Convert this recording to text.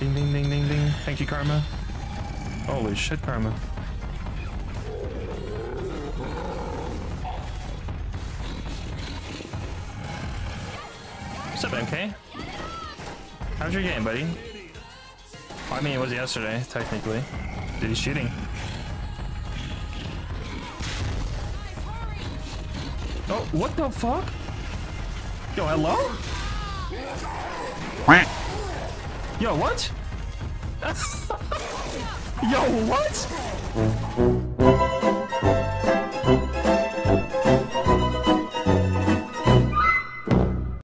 Ding, ding, ding, ding, ding. Thank you, Karma. Holy shit, Karma. What's up, MK? How's your game, buddy? I mean, it was yesterday, technically. Dude, he's shooting. Oh, what the fuck? Yo, hello? Yo, what? Yo, what?